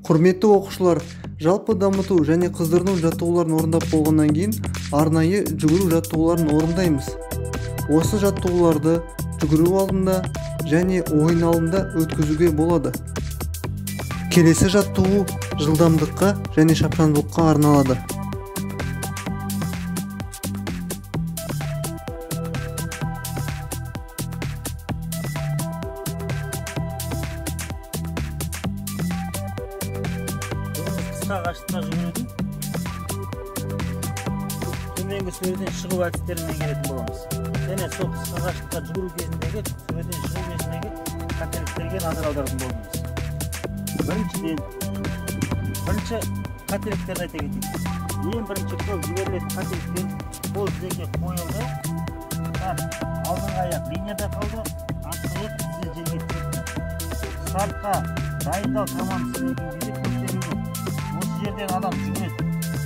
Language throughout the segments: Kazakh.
Құрметті оқушылар, жалпы дамыту және қыздырыну жаттығуларын орындап болғаннан кейін арнайы жүгіру жаттығуларын орындаймыз. Осы жаттығуларды жүгіру алдында және ойын алдында өткізуге болады. Келесі жаттығу жылдамдыққа және шапшаңдылыққа арналады. Қысқа қашықтыққа жүгірудің төменгі сөреден шығу әдістерін меңгеретін боламыз. Және сол қысқа қашықтыққа жүгіру кезіндегі сөреден шығу кезіндегі қателіктерге назар аударатын боламыз. Бірінші қателіктерді айта кетейік. Ең бірінші көп жіберілетін қателіктер ол тізеге қойылды. Алдыңғы аяқ линияда қалды, артқы аяқ тізе жерге тиді. Стартқа дайындал командасы деген кезде көтерілді. Осы жерден адам жүгіреді.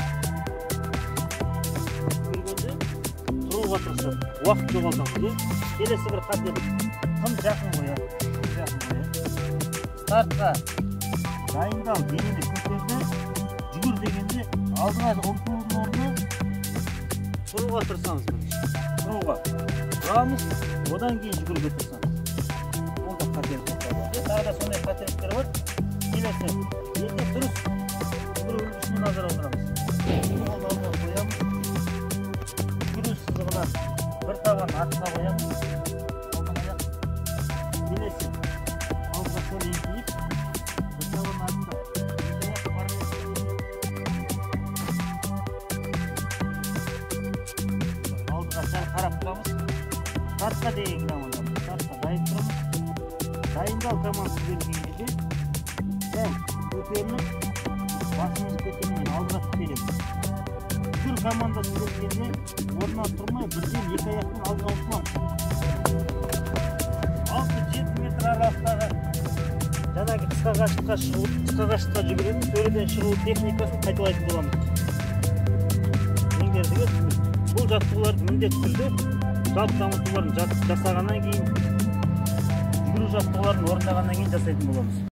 Жүгіргенде тұруға тырысады. Уақыт жоғалтамыз. Келесі бір қателік. Тым жақын қояды. Стартқа дайындал денені көтерді. Жүгір дегенде алдыға ұмтылудың орнына тұруға тырысамыз. Тұруға тұрамыз, одан кейін жүгіруге тырысамыз. Ол да қателік. Тағы да сондай қателіктер бар. Келесі енді дұрыс жүгіру үлгісіне назар аударамыз. Алдыға қоямыз. Жүгіру сызығына бір табан артқа қоямыз. Алдыңғы аяқ. Келесі алдыға сәл еңкейіп, бір табан артқа. Алдыға сәл қарап тұрамыз. Стартқа деген командамыз. Стартқа дайын тұрамыз. Дайындал командасы берген кезде сәл көтеріліп, басымыз көтерілмей алдыға көтереміз. Жүгір командасы бергенде орнынан тұрмай бірден екі аяқпен алдыға ұмтыламыз. 6-7 метр аралықтағы жаңағы қысқа қашықтыққа шығу, қысқа қашықтыққа жүгіретін сөреден шығу техникасын қайталайтын боламыз. Меңгердіңіз, бұл жаттығуларды міндетті түрде жалпы дамытуларын жасағаннан кейін, жүгіру жаттығуларын орындағаннан кейін жасайтын боламыз.